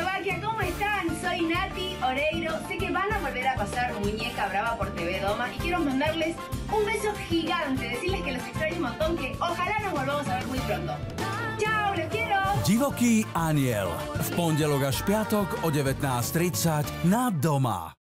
Checoslovaquia, ¿cómo están? Soy Nati Oreiro. Sé que van a volver a pasar Muñeca Brava por TV Doma y quiero mandarles un beso gigante, decirles que los extraño un montón, que ojalá nos volvamos a ver muy pronto. Čau, los quiero! Divoký aniel. V pondelok až piatok o 19:30 na Doma.